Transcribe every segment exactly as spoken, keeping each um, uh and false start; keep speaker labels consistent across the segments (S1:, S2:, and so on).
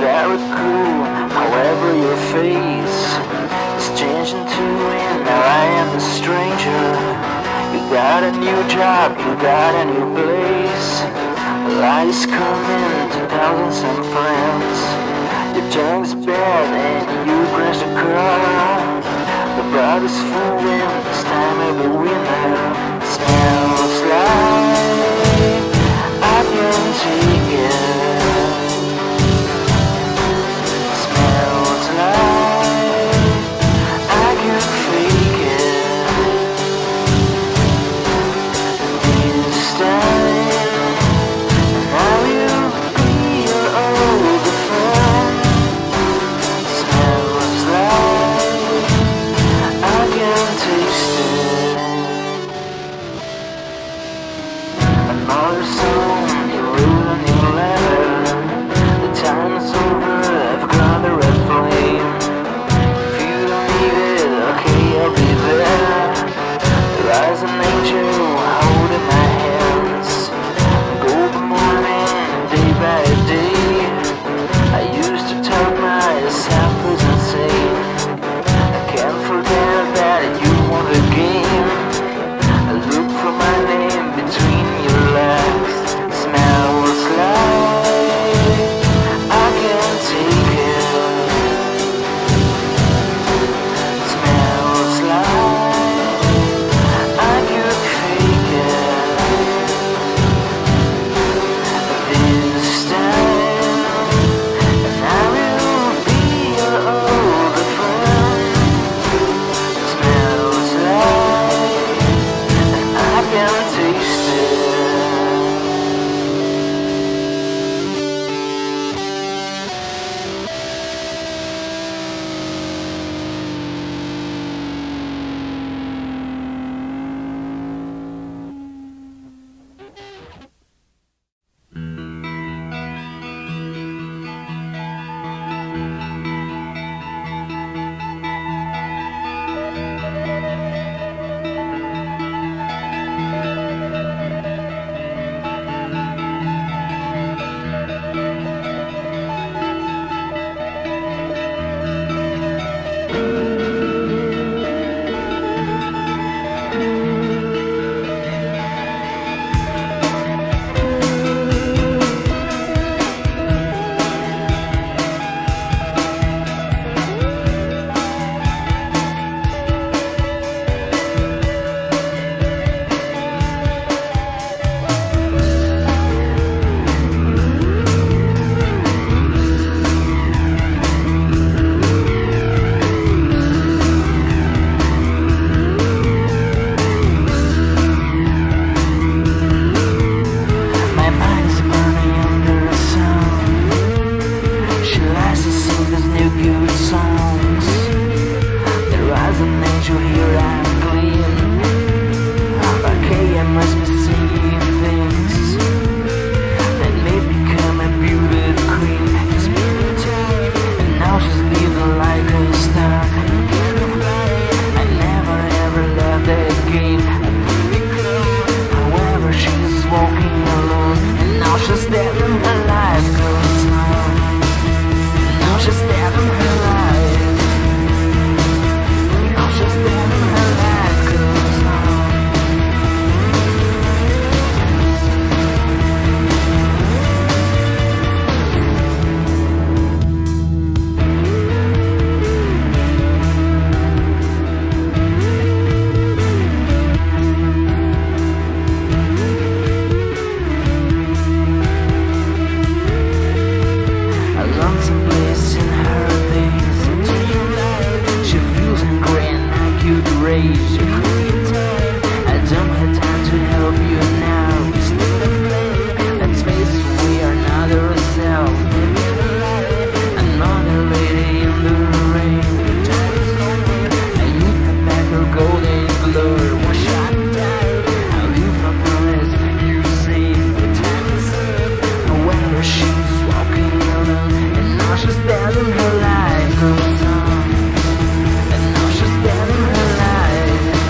S1: very cool. However, your face is changing too, and now I am a stranger. You got a new job, you got a new place. Light is coming to thousands of friends. Your tongue's bad and you crash the car. The bar is full and this time of the winner smells like I can take it. Smells like I can fake it. This time I will be your old friend. Smells like I can taste it. Another song you wrote on your letter. The time is over, I've got the red flame. If you don't need it, okay, I'll be there. There lies an angel holding my hands. Golden morning, day by day. I used to tell myself I was insane. I can't forget that you won the game. I look for my name between your legs. Smells like I can take it. Smells like I could fake it. This time I will be your old friend. Smells like I can taste it. My mind's burning under the sun. She likes to sing these new good songs. There is an angel here I'm clean. Okay, I must be seeing things that may become a beauty queen. It's beauty time, and now she's living like a star. I never ever loved that game. However, she's walking alone, and now she's dead and her life goes on. Now she's dead and her life. Now she's dead and her life goes on. A lonesome place in her days. She feels angry and I could rage. I don't have time to help you now. Let's face it, we are not ourselves. Another lady in the rain. I need her back her golden glory. One shot down, I leave my promise. You say the time is up. However, she's walking alone, and now she's dead and her life goes on. And now she's dead and her life.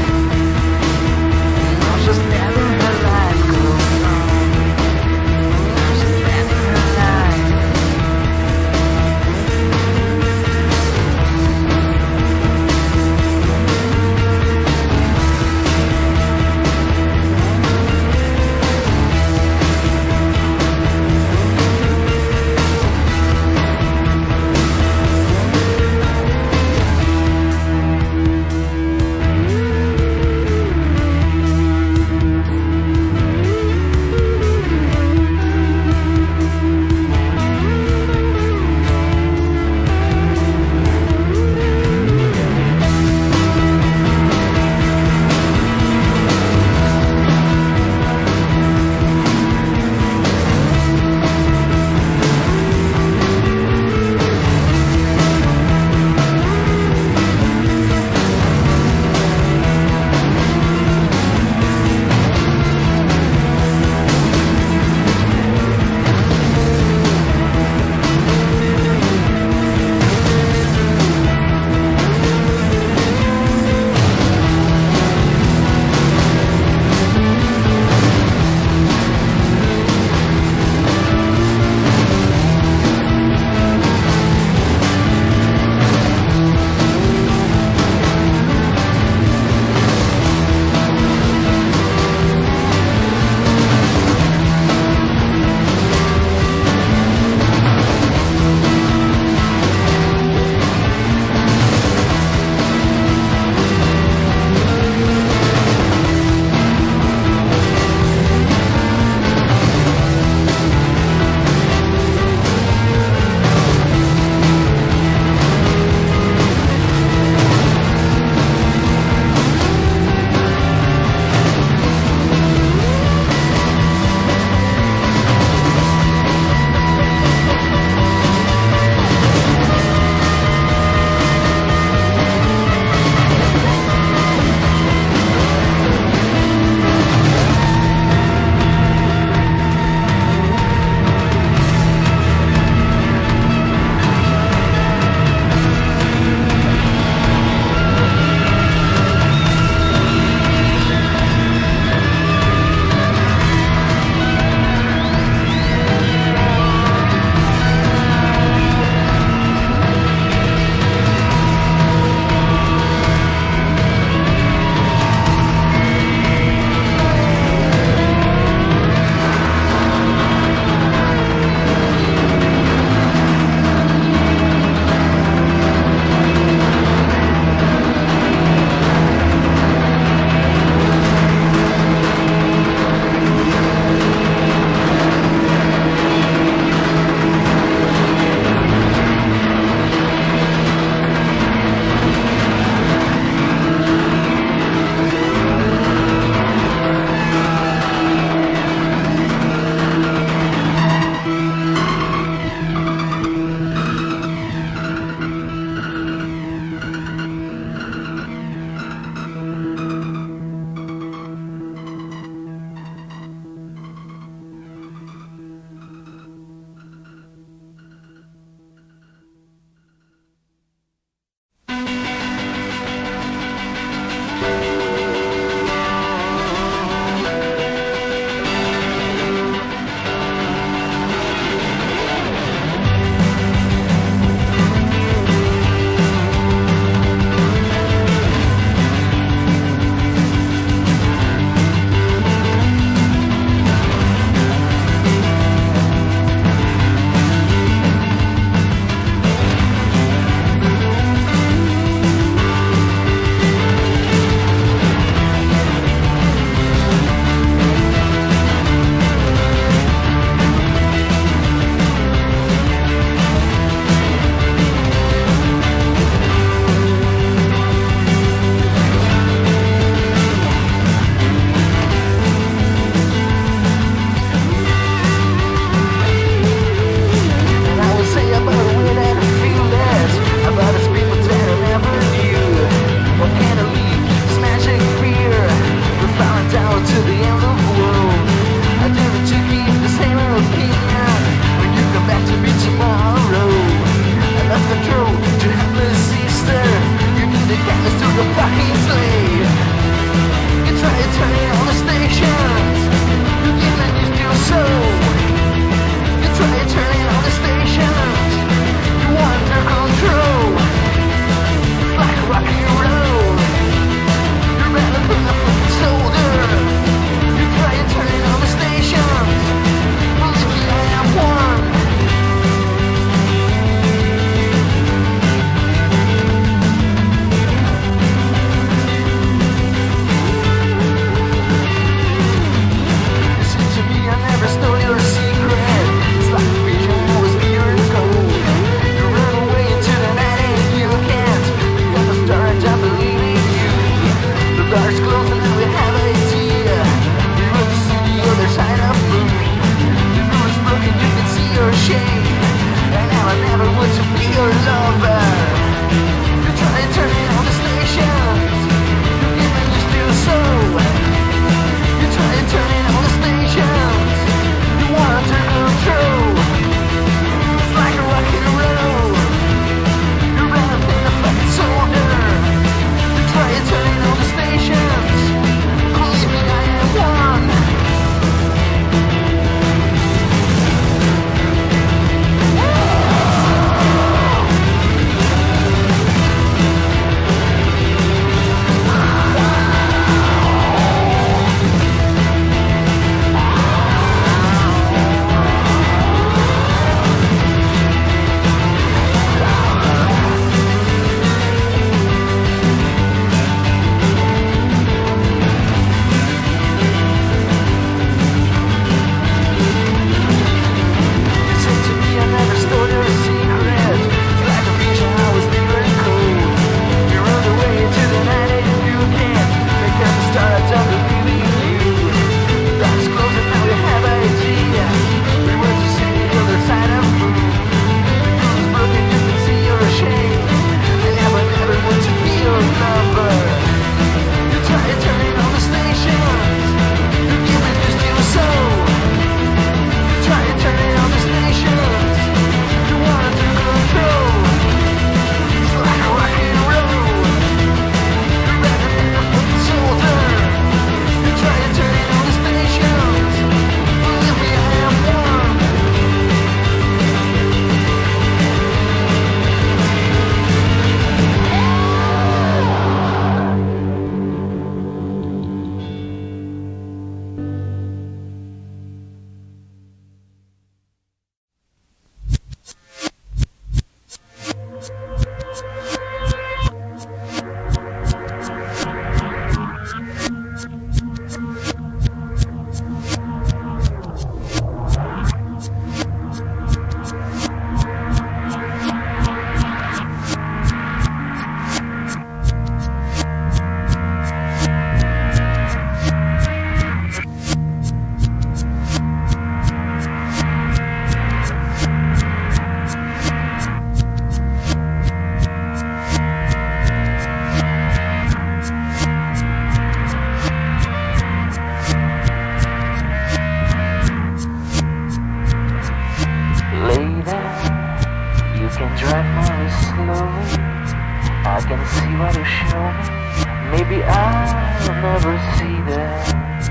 S1: can drive more slowly. I can see what you show me. Maybe I'll never see that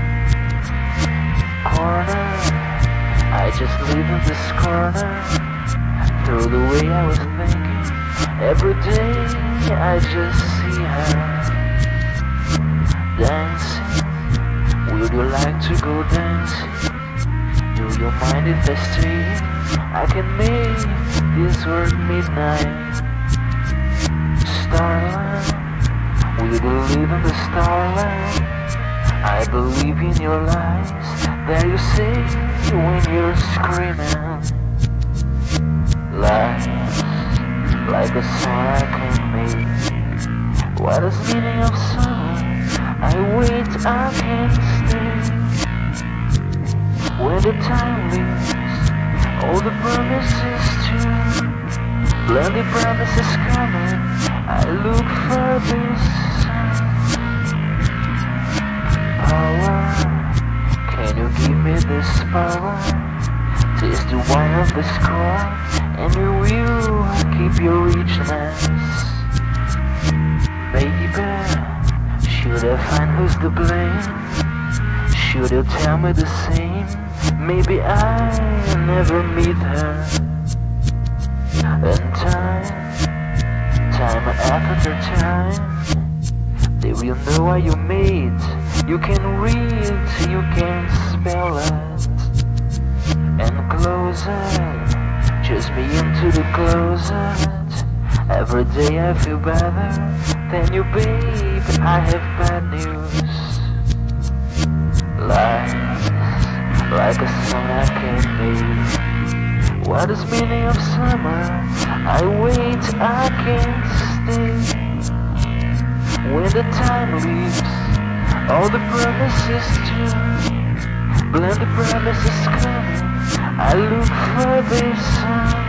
S1: corner. I just live in this corner. Through the way I was thinking, every day I just see her dancing. Would you like to go dancing? Do you mind if I stay? I can make this world midnight starlight. Will you believe in the starlight? I believe in your lies that you say when you're screaming. Lies like a song I can make. What is the meaning of summer? I wait, I can't stay. When the time leaves, all the promises too. Plenty promises coming. I look for this power. Can you give me this power? Taste the wine of the score, and you will keep your richness. Baby, should I find who's to blame? Should you tell me the same? Maybe I'll never meet her. And time, time after time, they will know what you made. You can read, you can spell it. And closer, just me into the closet. Every day I feel better than you, babe. I have bad news. Lies like a song I can't make. What is meaning of summer? I wait, I can't stay. When the time leaves, all the promises too. Blend the promises coming. I look for this song.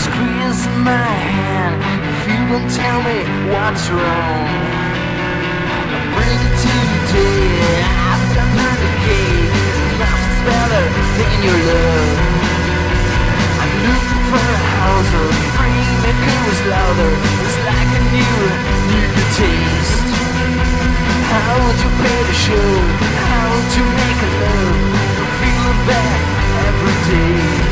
S1: squeeze in my hand. If you don't tell me what's wrong, I'll bring it to you today. I've done the cake. Nothing's better than your love. I'm looking for a house of free, make it was louder. It's like a new, new taste. How would you pay the show? How would you make a love? I'm feeling bad every day.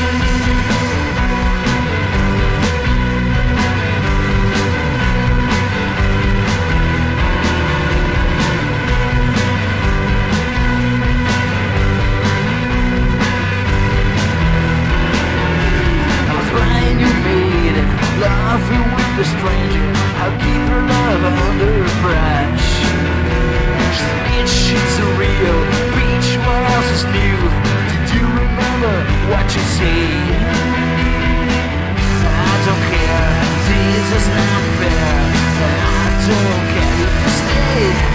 S1: Laughing with the stranger, I'll keep her love under a brush. Speech, she's surreal. Beach, what else is new? Did you remember what you say? I don't care, this is not fair. I don't care if you stay.